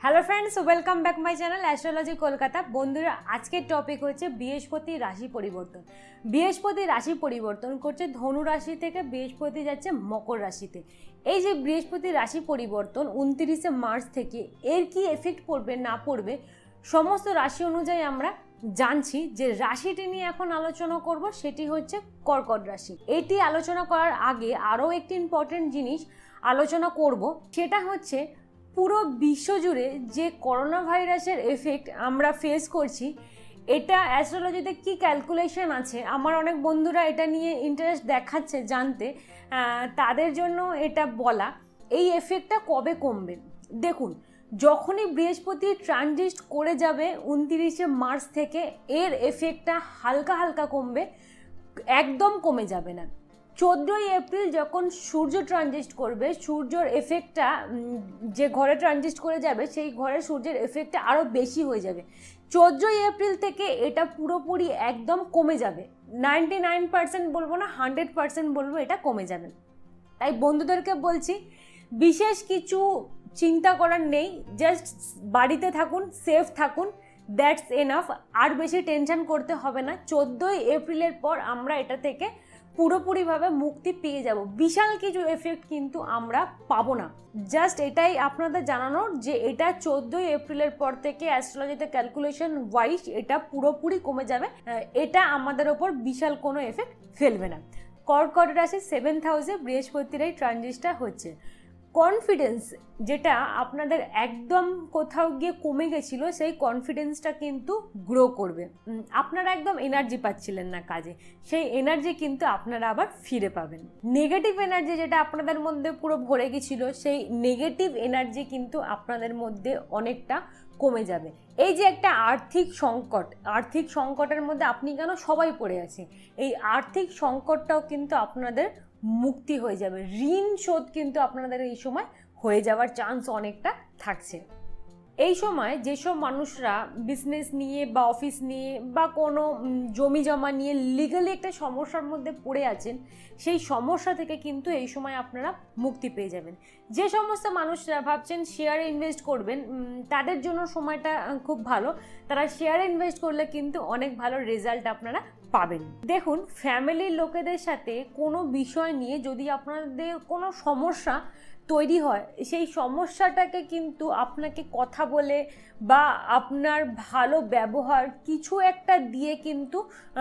Hello friends, welcome back my channel astrology Kolkata. बंधुरा आज के टपिक होच्छे बृहस्पति राशि परिवर्तन। बृहस्पति राशि परिवर्तन करছে ধনু রাশি থেকে বৃহস্পতি যাচ্ছে মকর রাশিতে। এই যে বৃহস্পতি রাশি পরিবর্তন 29 মার্চ থেকে এর কি এফেক্ট পড়বে না পড়বে সমস্ত রাশি অনুযায়ী আমরা জানছি। যে রাশিটি নিয়ে এখন আলোচনা করব সেটি হচ্ছে কর্কট রাশি। এটি আলোচনা করার আগে আরও একটি ইম্পর্টেন্ট জিনিস আলোচনা করব, সেটা হচ্ছে পুরো বিশ্বজুড়ে যে করোনা ভাইরাসের এফেক্ট আমরা ফেস করছি, এটা অ্যাস্ট্রোলজিতে কি ক্যালকুলেশন আছে। আমার অনেক বন্ধুরা এটা নিয়ে ইন্টারেস্ট দেখাচ্ছে জানতে, তাদের জন্য এটা বলা। এই এফেক্টটা কবে কমবে দেখুন, যখনই বৃহস্পতি ট্রানজিট করে যাবে 29 মার্চ থেকে এর এফেক্টটা হালকা হালকা কমবে, একদম কমে যাবে না। 14 এপ্রিল যখন সূর্য ট্রানজিট করবে, সূর্যর এফেক্টটা যে ঘরে ট্রানজিট করে যাবে সেই ঘরে সূর্যের এফেক্টটা আরও বেশি হয়ে যাবে। 14 এপ্রিল থেকে এটা পুরোপুরি একদম কমে যাবে। 99% বলবো না, 100% বলবো এটা কমে যাবে। তাই বন্ধুদেরকে বলছি, বিশেষ কিছু চিন্তা করার নেই, জাস্ট বাড়িতে থাকুন, সেফ থাকুন, দ্যাটস এনাফ। আর বেশি টেনশন করতে হবে না। 14 এপ্রিলের পর আমরা এটা থেকে পুরোপুরিভাবে মুক্তি পেয়ে যাব। বিশাল কিছু এফেক্ট কিন্তু আমরা পাবো না। জাস্ট এটাই আপনাদের জানানোর যে এটা 14 এপ্রিলের পর থেকে অ্যাস্ট্রোলজিতে ক্যালকুলেশন ওয়াইজ এটা পুরোপুরি কমে যাবে। এটা আমাদের ওপর বিশাল কোনো এফেক্ট ফেলবে না। কর্কট রাশি 7th হাউসে বৃহস্পতির এই ট্রানজিটটা হচ্ছে। কনফিডেন্স যেটা আপনাদের একদম কোথাও গিয়ে কমে গেছিলো, সেই কনফিডেন্সটা কিন্তু গ্রো করবে। আপনারা একদম এনার্জি পাচ্ছিলেন না কাজে, সেই এনার্জি কিন্তু আপনারা আবার ফিরে পাবেন। নেগেটিভ এনার্জি যেটা আপনাদের মধ্যে পুরো ভরে গেছিলো, সেই নেগেটিভ এনার্জি কিন্তু আপনাদের মধ্যে অনেকটা কমে যাবে। এই যে একটা আর্থিক সংকট, আর্থিক সংকটের মধ্যে আপনি কেন সবাই পড়ে আছে, এই আর্থিক সংকটটাও কিন্তু আপনাদের মুক্তি হয়ে যাবে। ঋণ শোধ কিন্তু আপনাদের এই সময় হয়ে যাওয়ার চান্স অনেকটা থাকছে। এই সময় যেসব মানুষরা বিজনেস নিয়ে বা অফিস নিয়ে বা কোনো জমি জমা নিয়ে লিগালি একটা সমস্যার মধ্যে পড়ে আছেন, সেই সমস্যা থেকে কিন্তু এই সময় আপনারা মুক্তি পেয়ে যাবেন। যে সমস্ত মানুষরা ভাবছেন শেয়ারে ইনভেস্ট করবেন, তাদের জন্য সময়টা খুব ভালো। তারা শেয়ারে ইনভেস্ট করলে কিন্তু অনেক ভালো রেজাল্ট আপনারা পাবেন। দেখুন, ফ্যামিলির লোকেদের সাথে কোনো বিষয় নিয়ে যদি আপনাদের কোনো সমস্যা তৈরি হয়, সেই সমস্যাটাকে কিন্তু আপনাকে কথা বলে বা আপনার ভালো ব্যবহার কিছু একটা দিয়ে কিন্তু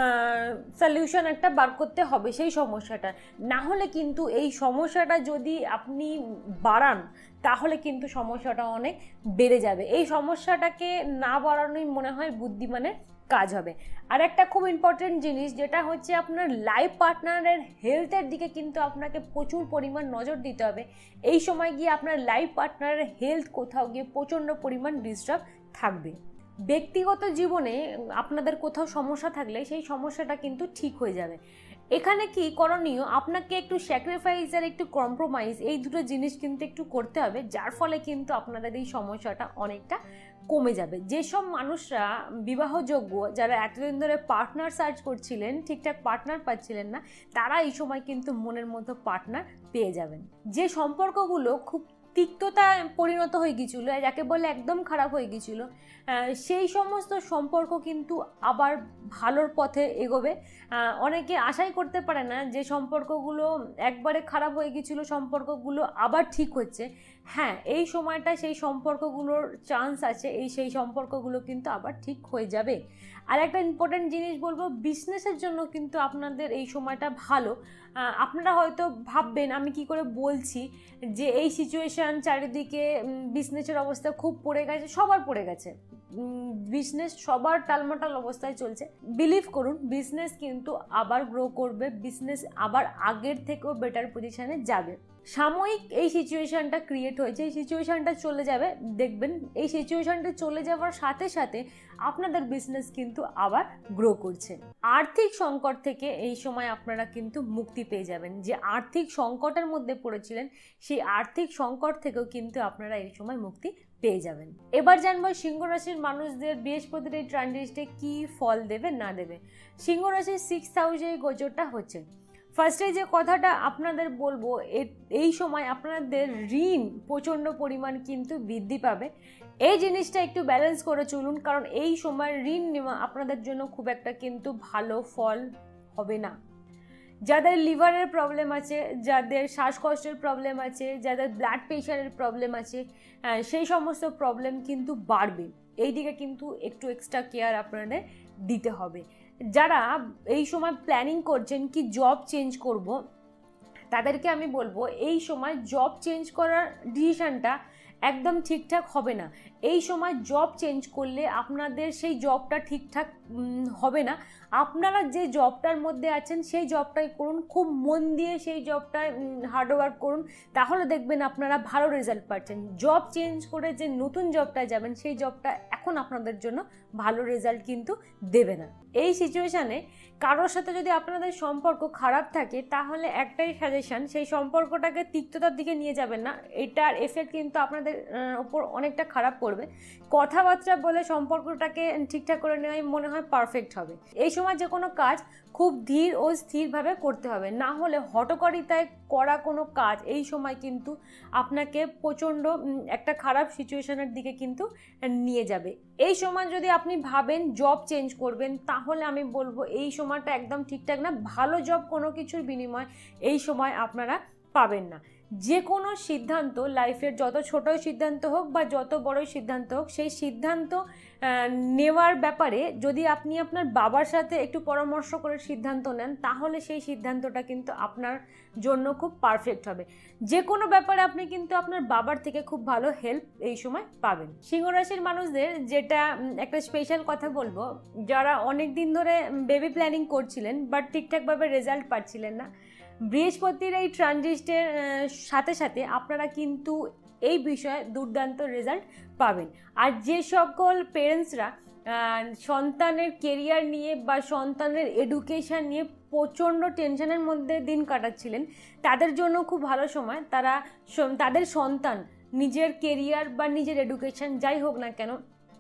সলিউশন একটা বার করতে হবে সেই সমস্যাটা। না হলে কিন্তু এই সমস্যাটা যদি আপনি বাড়ান, তাহলে কিন্তু সমস্যাটা অনেক বেড়ে যাবে। এই সমস্যাটাকে না বাড়ানোই মনে হয় বুদ্ধিমানের কাজ হবে। আর একটা খুব ইম্পর্টেন্ট জিনিস যেটা হচ্ছে আপনার লাইফ পার্টনারের হেলথের দিকে কিন্তু আপনাকে প্রচুর পরিমাণ নজর দিতে হবে। এই সময় গিয়ে আপনার লাইফ পার্টনারের হেলথ কোথাও গিয়ে প্রচণ্ড পরিমাণ ডিস্টার্ব থাকবে। ব্যক্তিগত জীবনে আপনাদের কোথাও সমস্যা থাকলে সেই সমস্যাটা কিন্তু ঠিক হয়ে যাবে। এখানে কি করণীয়, আপনাকে একটু স্যাক্রিফাইস আর একটু কম্প্রোমাইজ, এই দুটো জিনিস কিন্তু একটু করতে হবে, যার ফলে কিন্তু আপনাদের এই সমস্যাটা অনেকটা কমে যাবে। যেসব মানুষরা বিবাহযোগ্য, যারা এতদিন ধরে পার্টনার সার্চ করছিলেন, ঠিকঠাক পার্টনার পাচ্ছিলেন না, তারা এই সময় কিন্তু মনের মতো পার্টনার পেয়ে যাবেন। যে সম্পর্কগুলো খুব তিক্ততা পরিণত হয়ে গিয়েছিল, যাকে বলে একদম খারাপ হয়ে গিয়েছিল, সেই সমস্ত সম্পর্ক কিন্তু আবার ভালোর পথে এগোবে। অনেকে আশাই করতে পারে না যে সম্পর্কগুলো একবারে খারাপ হয়ে গিয়েছিল, সম্পর্কগুলো আবার ঠিক হচ্ছে। হ্যাঁ, এই সময়টা সেই সম্পর্কগুলোর চান্স আছে, সেই সম্পর্কগুলো কিন্তু আবার ঠিক হয়ে যাবে। আর একটা ইম্পর্টেন্ট জিনিস বলবো, বিজনেসের জন্য কিন্তু আপনাদের এই সময়টা ভালো। আপনারা হয়তো ভাববেন আমি কি করে বলছি যে এই সিচুয়েশান, চারিদিকে বিজনেসের অবস্থা খুব পড়ে গেছে, সবার পড়ে গেছে, বিজনেস সবার টালমাটাল অবস্থায় চলছে। বিলিভ করুন, বিজনেস কিন্তু আবার গ্রো করবে, বিজনেস আবার আগের থেকেও বেটার পজিশানে যাবে। সাময়িক এই সিচুয়েশানটা ক্রিয়েট হয়েছে, এই সিচুয়েশানটা চলে যাবে, দেখবেন এই সিচুয়েশানটা চলে যাওয়ার সাথে সাথে আপনাদের বিজনেস কিন্তু আবার গ্রো করছে। আর্থিক সংকট থেকে এই সময় আপনারা কিন্তু মুক্তি পেয়ে যাবেন। যে আর্থিক সংকটের মধ্যে পড়েছিলেন, সেই আর্থিক সংকট থেকেও কিন্তু আপনারা এই সময় মুক্তি পেয়ে যাবেন। এবার জানবো সিংহ রাশির মানুষদের বৃহস্পতির এই ট্রানজিটে কি ফল দেবে না দেবে। সিংহ রাশির 6th হাউসে এই গোচরটা হচ্ছে। ফার্স্টে যে কথাটা আপনাদের বলবো, এই সময় আপনাদের ঋণ প্রচণ্ড পরিমাণ কিন্তু বৃদ্ধি পাবে। এই জিনিসটা একটু ব্যালেন্স করে চলুন, কারণ এই সময় ঋণ নেওয়া আপনাদের জন্য খুব একটা কিন্তু ভালো ফল হবে না। যাদের লিভারের প্রবলেম আছে, যাদের শ্বাসকষ্টের প্রবলেম আছে, যাদের ব্লাড প্রেশারের প্রবলেম আছে, সেই সমস্ত প্রবলেম কিন্তু বাড়বে। এই দিকে কিন্তু একটু এক্সট্রা কেয়ার আপনাদের দিতে হবে। যারা এই সময় প্ল্যানিং করছেন কি জব চেঞ্জ করব, তাদেরকে আমি বলবো এই সময় জব চেঞ্জ করার ডিসিশানটা একদম ঠিকঠাক হবে না। এই সময় জব চেঞ্জ করলে আপনাদের সেই জবটা ঠিকঠাক হবে না। আপনারা যে জবটার মধ্যে আছেন সেই জবটাই করুন, খুব মন দিয়ে সেই জবটায় হার্ডওয়ার্ক করুন, তাহলে দেখবেন আপনারা ভালো রেজাল্ট পাচ্ছেন। জব চেঞ্জ করে যে নতুন জবটায় যাবেন সেই জবটা এখন আপনাদের জন্য ভালো রেজাল্ট কিন্তু দেবে না। এই সিচুয়েশানে কারোর সাথে যদি আপনাদের সম্পর্ক খারাপ থাকে, তাহলে একটাই সাজেশন, সেই সম্পর্কটাকে তিক্ততার দিকে নিয়ে যাবেন না। এটার এফেক্ট কিন্তু আপনাদের ওপর অনেকটা খারাপ করবে। কথাবার্তা বলে সম্পর্কটাকে ঠিকঠাক করে নেওয়াই মনে হয় পারফেক্ট হবে। এই সময় যে কোনো কাজ খুব ধীর ও স্থিরভাবে করতে হবে, না হলে হঠকারিতায় করা কোনো কাজ এই সময় কিন্তু আপনাকে প্রচণ্ড একটা খারাপ সিচুয়েশনের দিকে কিন্তু নিয়ে যাবে। এই সময় যদি আপনি ভাবেন জব চেঞ্জ করবেন, তাহলে আমি বলবো এই সময়টা একদম ঠিকঠাক না। ভালো জব কোনো কিছুর বিনিময় এই সময় আপনারা পাবেন না। যে কোনো সিদ্ধান্ত লাইফের, যত ছোট সিদ্ধান্ত হোক বা যত বড়ই সিদ্ধান্ত হোক, সেই সিদ্ধান্ত নেওয়ার ব্যাপারে যদি আপনি আপনার বাবার সাথে একটু পরামর্শ করে সিদ্ধান্ত নেন, তাহলে সেই সিদ্ধান্তটা কিন্তু আপনার জন্য খুব পারফেক্ট হবে। যে কোনো ব্যাপারে আপনি কিন্তু আপনার বাবার থেকে খুব ভালো হেল্প এই সময় পাবেন। সিংহ রাশির মানুষদের যেটা একটা স্পেশাল কথা বলবো, যারা অনেক দিন ধরে বেবি প্ল্যানিং করছিলেন বাট ঠিকঠাকভাবে রেজাল্ট পাচ্ছিলেন না, বৃহস্পতির এই ট্রানজিস্টের সাথে সাথে আপনারা কিন্তু এই বিষয়ে দুর্দান্ত রেজাল্ট পাবেন। আর যে সকল পেরেন্টসরা সন্তানের কেরিয়ার নিয়ে বা সন্তানের এডুকেশান নিয়ে প্রচণ্ড টেনশনের মধ্যে দিন কাটাচ্ছিলেন, তাদের জন্য খুব ভালো সময়। তারা তাদের সন্তান নিজের কেরিয়ার বা নিজের এডুকেশান যাই হোক না কেন,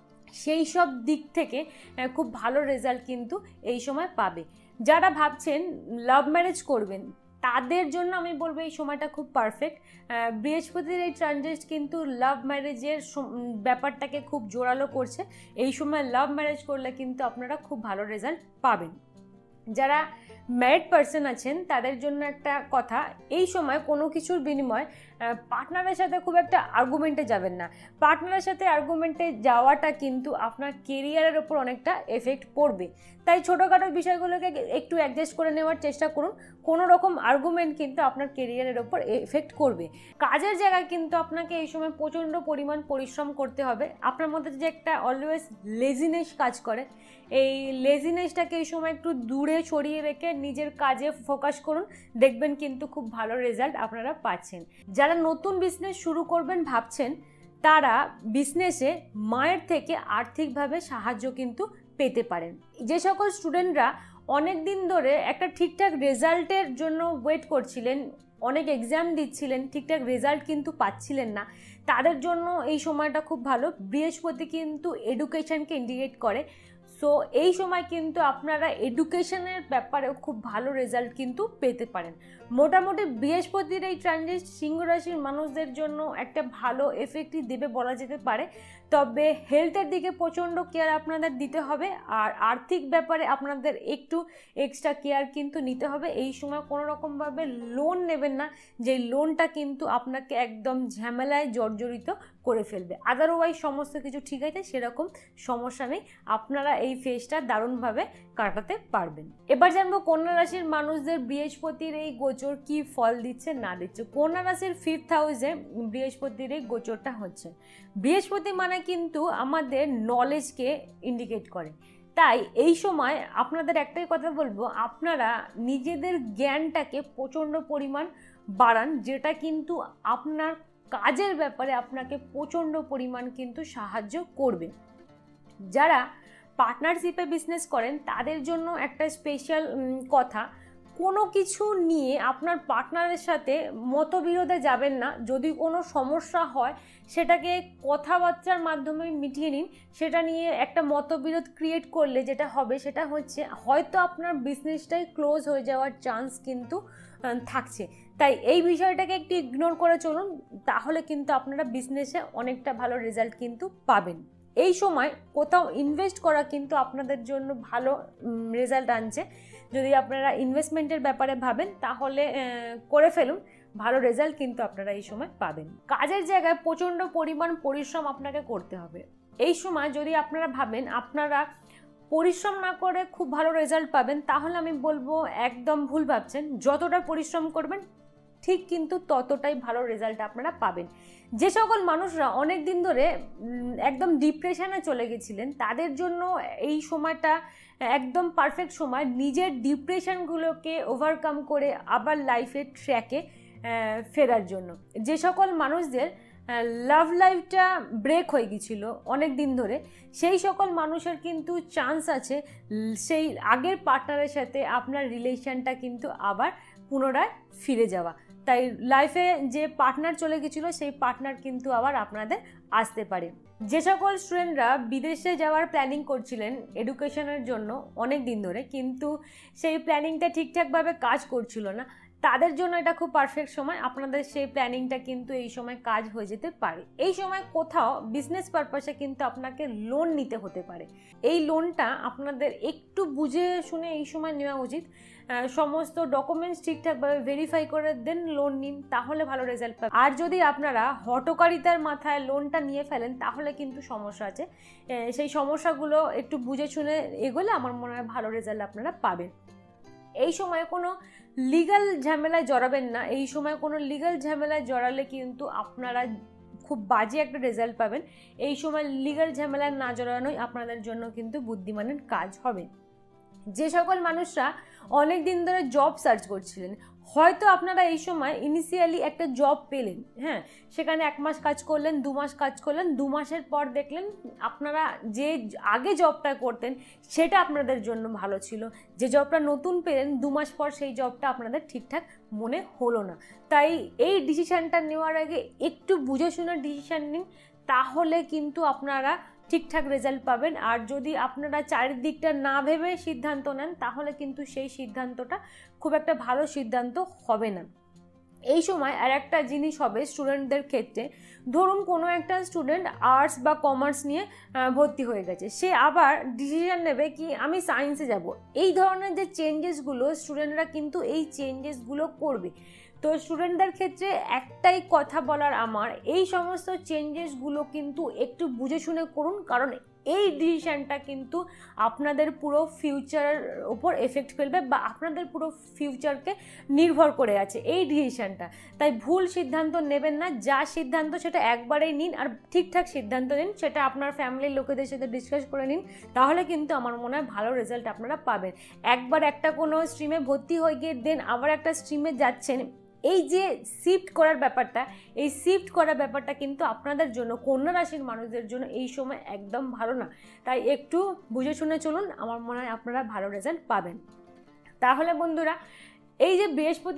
সেই সব দিক থেকে খুব ভালো রেজাল্ট কিন্তু এই সময় পাবে। যারা ভাবছেন লাভ ম্যারেজ করবেন, তাদের জন্য আমি বলবো এই সময়টা খুব পারফেক্ট। বৃহস্পতির এই ট্রানজিট কিন্তু লাভ ম্যারেজের ব্যাপারটাকে খুব জোরালো করছে। এই সময় লাভ ম্যারেজ করলে কিন্তু আপনারা খুব ভালো রেজাল্ট পাবেন। যারা ম্যারিড পার্সন আছেন তাদের জন্য একটা কথা, এই সময় কোনো কিছুর বিনিময় পার্টনারের সাথে খুব একটা আর্গুমেন্টে যাবেন না। পার্টনারের সাথে আর্গুমেন্টে যাওয়াটা কিন্তু আপনার কেরিয়ারের ওপর অনেকটা এফেক্ট পড়বে। তাই ছোটোখাটো বিষয়গুলোকে একটু অ্যাডজাস্ট করে নেওয়ার চেষ্টা করুন। কোনো রকম আর্গুমেন্ট কিন্তু আপনার কেরিয়ারের ওপর এফেক্ট করবে। কাজের জায়গায় কিন্তু আপনাকে এই সময় প্রচণ্ড পরিমাণ পরিশ্রম করতে হবে। আপনার মধ্যে যে একটা অলওয়েজ লেজিনেস কাজ করে, এই লেজিনেসটাকে এই সময় একটু দূরে সরিয়ে রেখে নিজের কাজে ফোকাস করুন, দেখবেন কিন্তু খুব ভালো রেজাল্ট আপনারা পাচ্ছেন। যারা নতুন বিজনেস শুরু করবেন ভাবছেন, তারা বিজনেসে মায়ের থেকে আর্থিকভাবে সাহায্য কিন্তু পেতে পারেন। যে সকল স্টুডেন্টরা অনেক দিন ধরে একটা ঠিকঠাক রেজাল্টের জন্য ওয়েট করছিলেন, অনেক এক্সাম দিচ্ছিলেন, ঠিকঠাক রেজাল্ট কিন্তু পাচ্ছিলেন না, তাদের জন্য এই সময়টা খুব ভালো। বৃহস্পতি কিন্তু এডুকেশনকে ইন্ডিকেট করে, সো এই সময় কিন্তু আপনারা এডুকেশনের ব্যাপারেও খুব ভালো রেজাল্ট কিন্তু পেতে পারেন। মোটামুটি বৃহস্পতির এই ট্রানজিট সিংহ রাশির মানুষদের জন্য একটা ভালো এফেক্টই দেবে বলা যেতে পারে। তবে হেলথের দিকে প্রচণ্ড কেয়ার আপনাদের দিতে হবে, আর আর্থিক ব্যাপারে আপনাদের একটু এক্সট্রা কেয়ার কিন্তু নিতে হবে। এই সময় কোনো রকমভাবে লোন নেবেন না, যে লোনটা কিন্তু আপনাকে একদম ঝামেলায় জর্জরিত করে ফেলবে। আদারওয়াইজ সমস্ত কিছু ঠিক আছে, সেরকম সমস্যা নেই, আপনারা এই ফেজটা দারুণভাবে কাটাতে পারবেন। এবার জানবো কন্যা রাশির মানুষদের বৃহস্পতির এই গোচর কি ফল দিচ্ছে না দিচ্ছে। কন্যা রাশির 5th হাউসে বৃহস্পতির এই গোচরটা হচ্ছে। বৃহস্পতি মানে কিন্তু আমাদের নলেজকে ইন্ডিকেট করে, তাই এই সময় আপনাদের একটাই কথা বলবো, আপনারা নিজেদের জ্ঞানটাকে প্রচণ্ড পরিমাণ বাড়ান, যেটা কিন্তু আপনার কাজের ব্যাপারে আপনাকে প্রচণ্ড পরিমাণ কিন্তু সাহায্য করবে। যারা পার্টনারশিপে বিজনেস করেন তাদের জন্য একটা স্পেশাল কথা, কোনো কিছু নিয়ে আপনার পার্টনারের সাথে মতবিরোধে যাবেন না। যদি কোনো সমস্যা হয় সেটাকে কথাবার্তার মাধ্যমে মিটিয়ে নিন। সেটা নিয়ে একটা মতবিরোধ ক্রিয়েট করলে যেটা হবে সেটা হচ্ছে হয়তো আপনার বিজনেসটাই ক্লোজ হয়ে যাওয়ার চান্স কিন্তু থাকছে। তাই এই বিষয়টাকে একটু ইগনোর করে চলুন, তাহলে কিন্তু আপনারা বিজনেসে অনেকটা ভালো রেজাল্ট কিন্তু পাবেন। এই সময় কোথাও ইনভেস্ট করা কিন্তু আপনাদের জন্য ভালো রেজাল্ট আনছে। যদি আপনারা ইনভেস্টমেন্টের ব্যাপারে ভাবেন তাহলে করে ফেলুন, ভালো রেজাল্ট কিন্তু আপনারা এই সময় পাবেন। কাজের জায়গায় প্রচণ্ড পরিমাণ পরিশ্রম আপনাকে করতে হবে। এই সময় যদি আপনারা ভাবেন আপনারা পরিশ্রম না করে খুব ভালো রেজাল্ট পাবেন, তাহলে আমি বলবো একদম ভুল ভাবছেন। যতটা পরিশ্রম করবেন ঠিক কিন্তু ততটাই ভালো রেজাল্ট আপনারা পাবেন। যে সকল মানুষরা অনেক দিন ধরে একদম ডিপ্রেশনে চলে গেছিলেন, তাদের জন্য এই সময়টা একদম পারফেক্ট সময় নিজের ডিপ্রেশনগুলোকে ওভারকাম করে আবার লাইফের ট্র্যাকে ফেরার জন্য। যে সকল মানুষদের লাভ লাইফটা ব্রেক হয়ে গিয়েছিল অনেক দিন ধরে, সেই সকল মানুষের কিন্তু চান্স আছে সেই আগের পার্টনারের সাথে আপনার রিলেশনটা কিন্তু আবার পুনরায় ফিরে যাওয়া। তাই লাইফে যে পার্টনার চলে গেছিলো সেই পার্টনার কিন্তু আবার আপনাদের আসতে পারে। যে সকল স্টুডেন্টরা বিদেশে যাওয়ার প্ল্যানিং করছিলেন এডুকেশনের জন্য অনেক দিন ধরে, কিন্তু সেই প্ল্যানিংটা ঠিকঠাকভাবে কাজ করছিল না, তাদের জন্য এটা খুব পারফেক্ট সময়। আপনাদের সেই প্ল্যানিংটা কিন্তু এই সময় কাজ হয়ে যেতে পারে। এই সময় কোথাও বিজনেস পারপাসে কিন্তু আপনাকে লোন নিতে হতে পারে। এই লোনটা আপনাদের একটু বুঝে শুনে এই সময় নেওয়া উচিত। সমস্ত ডকুমেন্টস ঠিকঠাকভাবে ভেরিফাই করে দেন লোন নিন, তাহলে ভালো রেজাল্ট পাবেন। আর যদি আপনারা হঠকারিতার মাথায় লোনটা নিয়ে ফেলেন তাহলে কিন্তু সমস্যা আছে। সেই সমস্যাগুলো একটু বুঝে শুনে এগোলে আমার মনে হয় ভালো রেজাল্ট আপনারা পাবেন। এই সময় কোনো লিগ্যাল ঝামেলায় জড়াবেন না। এই সময় কোনো লিগ্যাল ঝামেলায় জড়ালে কিন্তু আপনারা খুব বাজে একটা রেজাল্ট পাবেন। এই সময় লিগ্যাল ঝামেলায় না জড়ানোই আপনাদের জন্য কিন্তু বুদ্ধিমানের কাজ হবে। যে সকল মানুষরা অনেক দিন ধরে জব সার্চ করছিলেন, হয়তো আপনারা এই সময় ইনিশিয়ালি একটা জব পেলেন, হ্যাঁ, সেখানে 1 মাস কাজ করলেন, 2 মাস কাজ করলেন, 2 মাসের পর দেখলেন আপনারা যে আগে জবটা করতেন সেটা আপনাদের জন্য ভালো ছিল। যে জবটা নতুন পেলেন 2 মাস পর সেই জবটা আপনাদের ঠিকঠাক মনে হলো না। তাই এই ডিসিশানটা নেওয়ার আগে একটু বুঝে শুনে ডিসিশান নিন, তাহলে কিন্তু আপনারা ঠিকঠাক রেজাল্ট পাবেন। আর যদি আপনারা চারিদিকটা না ভেবে সিদ্ধান্ত নেন তাহলে কিন্তু সেই সিদ্ধান্তটা খুব একটা ভালো সিদ্ধান্ত হবে না। এই সময় আর একটা জিনিস হবে স্টুডেন্টদের ক্ষেত্রে, ধরুন কোনো একটা স্টুডেন্ট আর্টস বা কমার্স নিয়ে ভর্তি হয়ে গেছে, সে আবার ডিসিশন নেবে কি আমি সায়েন্সে যাব। এই ধরনের যে চেঞ্জেসগুলো স্টুডেন্টরা কিন্তু এই চেঞ্জেসগুলো করবে। তো স্টুডেন্টদের ক্ষেত্রে একটাই কথা বলার আমার, এই সমস্ত চেঞ্জেসগুলো কিন্তু একটু বুঝে শুনে করুন, কারণ এই ডিসিশানটা কিন্তু আপনাদের পুরো ফিউচারের উপর এফেক্ট ফেলবে বা আপনাদের পুরো ফিউচারকে নির্ভর করে আছে এই ডিসিশানটা। তাই ভুল সিদ্ধান্ত নেবেন না, যা সিদ্ধান্ত সেটা একবারেই নিন আর ঠিকঠাক সিদ্ধান্ত নিন। সেটা আপনার ফ্যামিলির লোকেদের সাথে ডিসকাস করে নিন, তাহলে কিন্তু আমার মনে হয় ভালো রেজাল্ট আপনারা পাবেন। একবার একটা কোনো স্ট্রিমে ভর্তি হয়ে গিয়ে দেন আবার একটা স্ট্রিমে যাচ্ছেন, এই যে শিফট করার ব্যাপারটা, এই শিফট করার ব্যাপারটা কিন্তু আপনাদের জন্য, কন্যা রাশির মানুষদের জন্য এই সময় একদম ভালো না। তাই একটু বুঝে শুনে চলুন, আমার মনে হয় আপনারা ভালো রেজাল্ট পাবেন। তাহলে বন্ধুরা, এই যে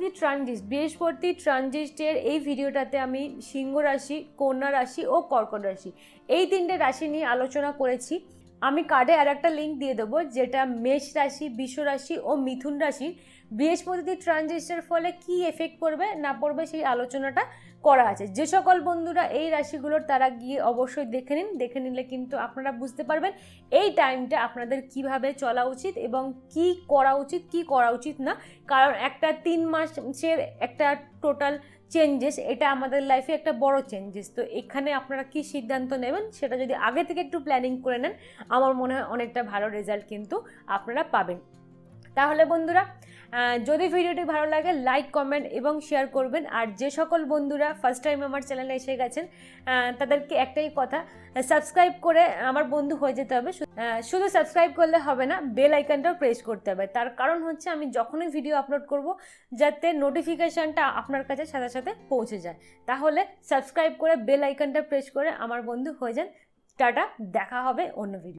বৃহস্পতি ট্রানজিটের এই ভিডিওটাতে আমি সিংহ রাশি, কন্যা রাশি ও কর্কট রাশি এই 3টে রাশি নিয়ে আলোচনা করেছি। আমি কার্ডে আর একটা লিঙ্ক দিয়ে দেবো যেটা মেষ রাশি, বৃষ রাশি ও মিথুন রাশির বৃহস্পতি ট্রানজিটের ফলে কি এফেক্ট পড়বে না পড়বে সেই আলোচনাটা করা আছে। যে সকল বন্ধুরা এই রাশিগুলোর তারা গিয়ে অবশ্যই দেখে নিন, দেখে নিলে কিন্তু আপনারা বুঝতে পারবেন এই টাইমটা আপনাদের কিভাবে চলা উচিত এবং কি করা উচিত কি করা উচিত না। কারণ একটা 3 মাসের একটা টোটাল চেঞ্জেস, এটা আমাদের লাইফে একটা বড় চেঞ্জেস। তো এখানে আপনারা কি সিদ্ধান্ত নেবেন সেটা যদি আগে থেকে একটু প্ল্যানিং করে নেন, আমার মনে হয় অনেকটা ভালো রেজাল্ট কিন্তু আপনারা পাবেন। তাহলে বন্ধুরা, যদি ভিডিওটি ভালো লাগে লাইক, কমেন্ট এবং শেয়ার করবেন। আর যে সকল বন্ধুরা ফার্স্ট টাইম আমার চ্যানেলে এসে গেছেন তাদেরকে একটাই কথা, সাবস্ক্রাইব করে আমার বন্ধু হয়ে যেতে হবে। শুধু সাবস্ক্রাইব করলে হবে না, বেল আইকনটাও প্রেস করতে হবে। তার কারণ হচ্ছে আমি যখনই ভিডিও আপলোড করব যাতে নোটিফিকেশানটা আপনার কাছে সাথে সাথে পৌঁছে যায়। তাহলে সাবস্ক্রাইব করে বেল আইকনটা প্রেস করে আমার বন্ধু হয়ে যান। টাটা, দেখা হবে অন্য ভিডিও।